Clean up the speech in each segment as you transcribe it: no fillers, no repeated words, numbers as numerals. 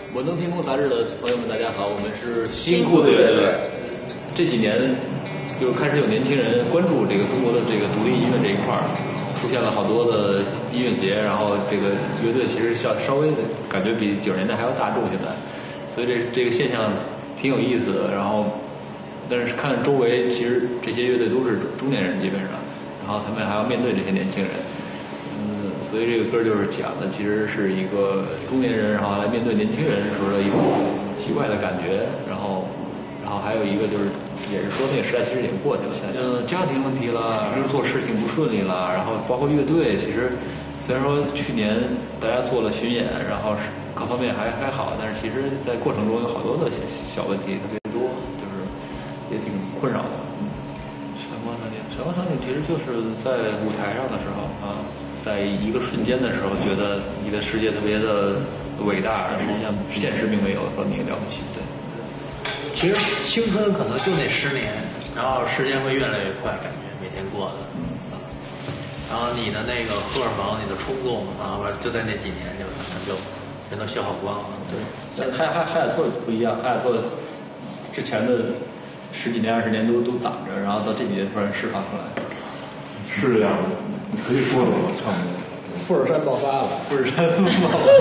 文登天空杂志的朋友们，大家好，我们是新裤子乐队。这几年就开始有年轻人关注这个中国的这个独立音乐这一块儿，出现了好多的音乐节，然后这个乐队其实稍微的感觉比90年代还要大众现在，所以这个现象挺有意思的。然后，但是看周围，其实这些乐队都是中年人基本上，然后他们还要面对这些年轻人。所以这个歌就是讲的，其实是一个中年人，然后来面对年轻人时候的一种奇怪的感觉，然后还有一个就是，也是说那个时代其实已经过去了，家庭问题了，就是做事情不顺利了，然后包括乐队，其实虽然说去年大家做了巡演，然后各方面还好，但是其实在过程中有好多的小问题特别多，就是也挺困扰的。闪光场景其实就是在舞台上的时候啊。在一个瞬间的时候，觉得你的世界特别的伟大，实际上现实并没有说你了不起。对， 其实青春可能就那10年，然后时间会越来越快，感觉每天过的。然后你的那个荷尔蒙、你的冲动啊，就在那几年就可能就全都消耗光了。 对，但海尔特不一样，海尔特之前的10几年、20年都攒着，然后到这几年突然释放出来。 是这样的，你可以说说唱歌。 富士山爆发了， 富士山爆发。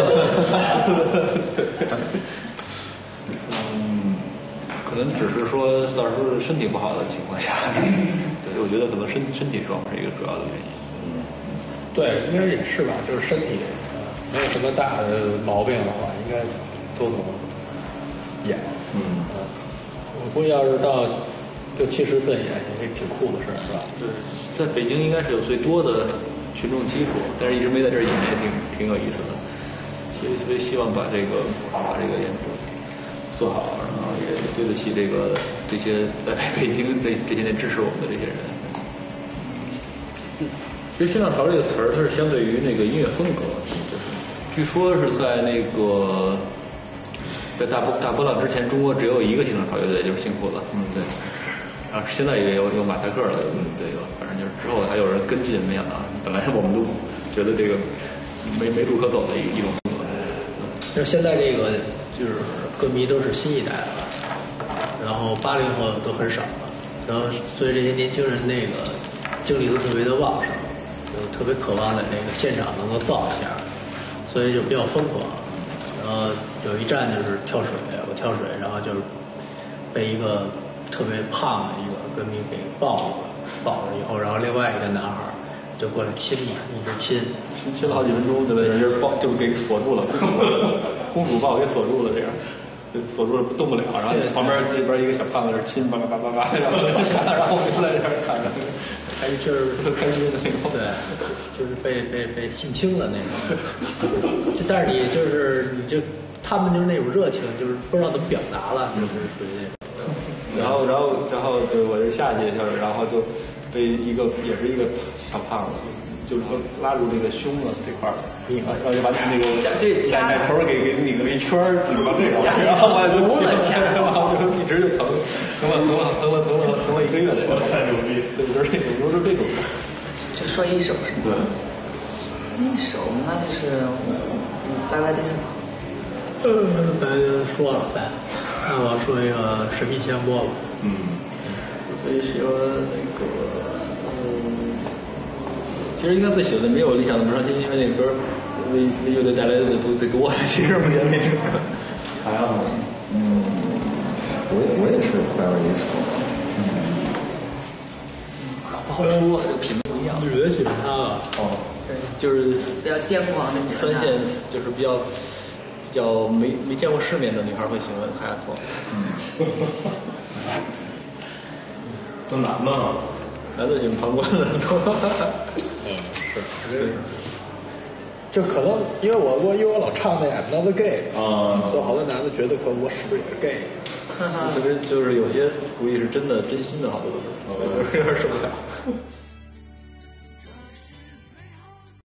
可能只是说到时候身体不好的情况下，对，我觉得可能身体状况是一个主要的原因。 对，应该也是吧，就是身体没有什么大的毛病的话，应该都能演。我估计要是到60-70岁演，也是挺酷的事，是吧？ 对，在北京应该是有最多的群众基础，但是一直没在这儿演，也挺有意思的。所以希望把这个演出做好，然后也对得起这些在北京这些年支持我们的这些人。其实新浪潮这个词儿，它是相对于那个音乐风格，就是据说是在那个在大波浪之前，中国只有一个新浪潮乐队，就是新裤子。对。然后现在也有马赛克了，对，反正就是之后还有人跟进，没想到，本来我们都觉得这个没路可走的一种风格。 就是现在这个就是歌迷都是新一代了，然后80后都很少了，然后所以这些年轻人那个精力都特别的旺盛，就特别渴望在这个现场能够造一下，所以就比较疯狂。然后有一站就是跳水，我跳水，然后就是被一个特别胖的一个歌迷给抱着以后，然后另外一个男孩就过来亲嘛，一直亲了好几分钟，对不对？就给锁住了，公主抱给锁住了，这样锁住了动不了，然后旁边这边一个小胖子是亲，叭，然后我们就在这儿看着， 还就是特开心的那种， 对，就是被性侵了那种，但是你就他们就是那种热情，就是不知道怎么表达了，就是属于那种。 然后就我就下去，然后就被也是一个小胖子，就是说拉住那个胸了这块儿，然后就把那个奶头给拧了一圈儿，拧到这块儿，然后我就一直就疼了1个月的，太牛逼，对，就是这种。 就说一首是吗？对。一首那就是拜拜迪斯科。 说了呗，那我说一个神秘香波吧。 所以说那个其实应该最喜欢的没有理想的不伤心，因为那歌为乐队带来的都最多，其实目前为止。还有我也是拜拜迪斯科。 不好说，这个品味不一样。 女的喜欢他了。 对，就是比较癫狂的女 3线，就是比较没见过世面的女孩会喜欢海亚托。 那男的喜欢旁观的。 是。就可能因为我老唱那 I'm Not Gay 所以好多男的觉得我是不是也是 gay？ 特别就是有些估计是真心的，好多都是，有点受不了。